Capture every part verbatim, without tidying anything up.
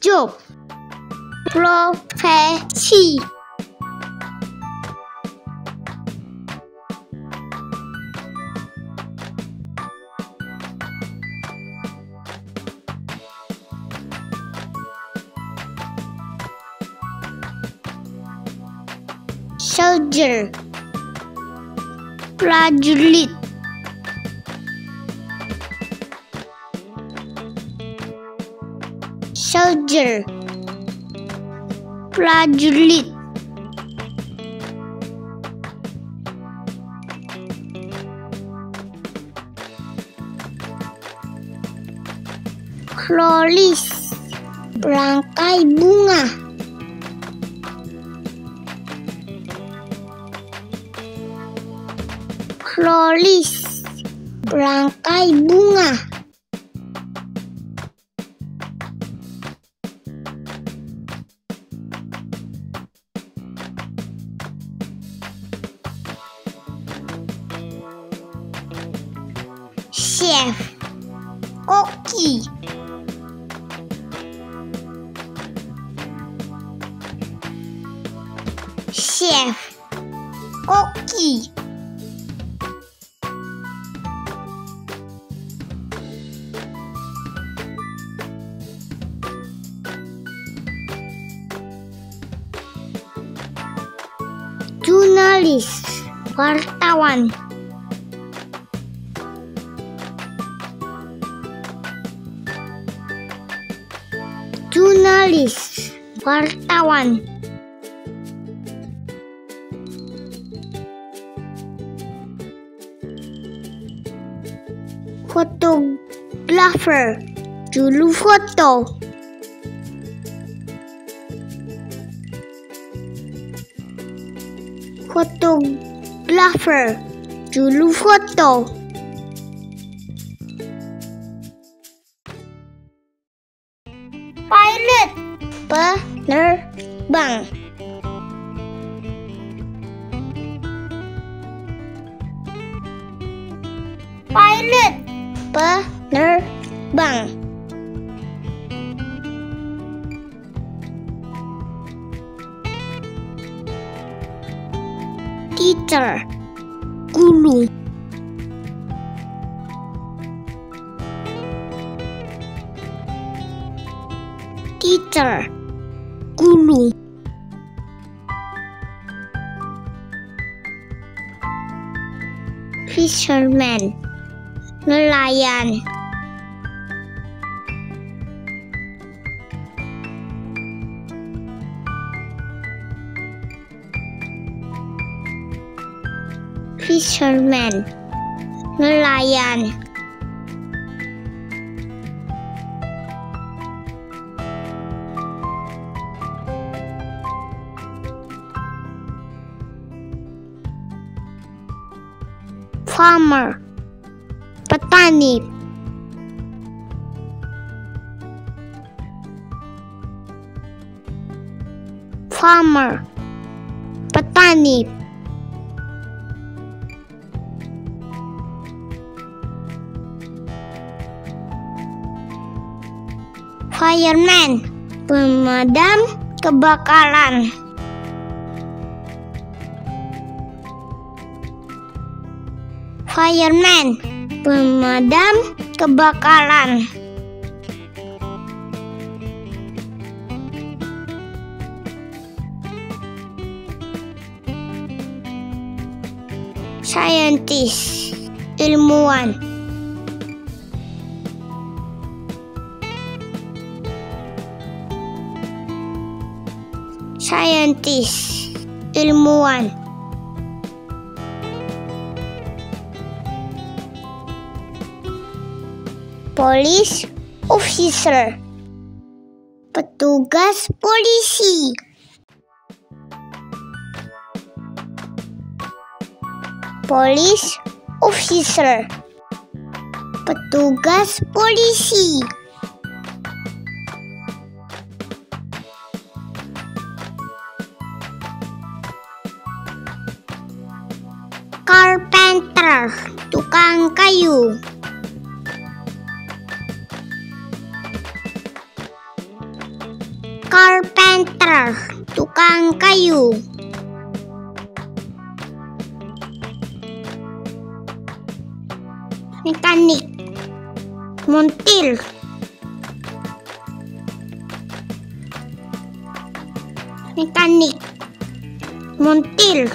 Job. Profesi. Soldier. Prajurit. Soldier. Prajurit. Floris. Rangkai bunga. Floris. Rangkai bunga. Chef. Koki. Chef. Koki. Jurnalis. Wartawan. Jurnalis. Wartawan. Fotografer. Juru foto. Fotografer. Juru foto. Pilot. Penerbang. Pilot. Penerbang. Teacher. Guru. Teacher. Guru. Fisherman. Nelayan. Fisherman. Nelayan. Farmer. Petani. Farmer. Petani. Fireman. Pemadam kebakaran. Fireman. Pemadam kebakaran. Scientist. Ilmuwan. Scientist. Ilmuwan. Police officer. Petugas polisi. Police officer. Petugas polisi. Carpenter. Tukang kayu. Carpenter, tukang kayu. Mekanik, montir. Mekanik, montir.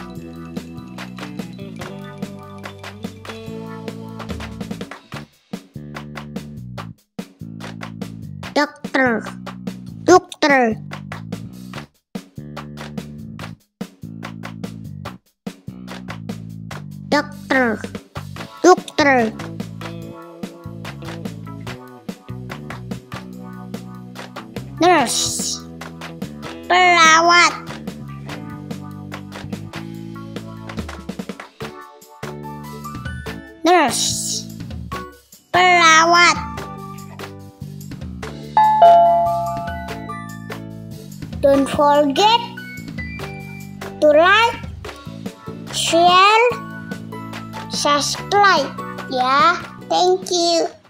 Dokter, dokter. Dokter, dokter. Nurse, perawat. Nurse, perawat. Don't forget to like, share, subscribe ya. Thank you.